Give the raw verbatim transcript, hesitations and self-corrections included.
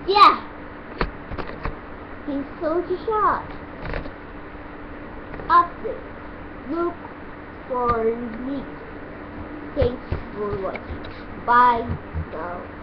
Yeah. He sold a shot. Update. Look for me. Thanks for watching. Bye now.